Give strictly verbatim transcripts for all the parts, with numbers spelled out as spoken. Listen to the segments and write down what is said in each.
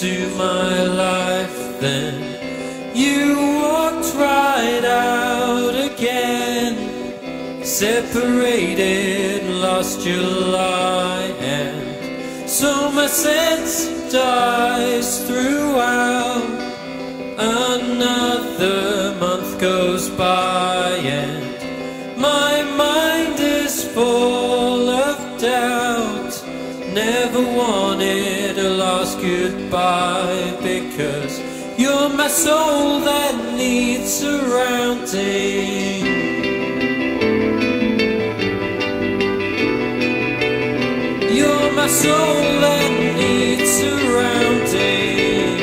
into my life, then you walked right out again. Separated, lost your lie, and so my sense dies throughout. Another month goes by, and my mind is full of doubt. Never wanted a last goodbye, because you're my soul that needs surrounding. You're my soul that needs surrounding.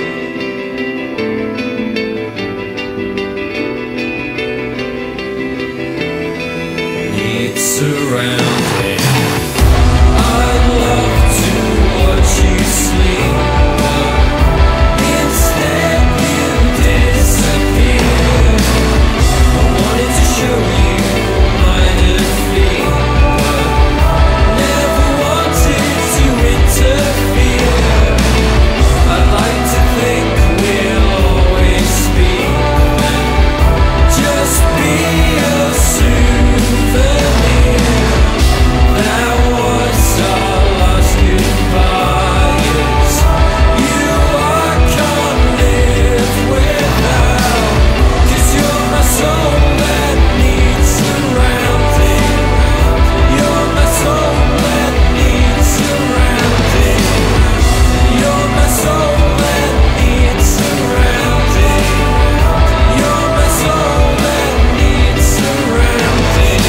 Needs surrounding. I'd love to watch you sleep, but instead you disappear. I wanted to show you my defeat, but never wanted to interfere. I'd like to think we'll always be, and just be a souvenir. That was our last goodbye. Yes, you I can't live without, 'cause you're my soul that needs surrounding. You're my soul that needs surrounding. You're my soul that needs surrounding. You're my soul that needs surrounding.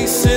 faces.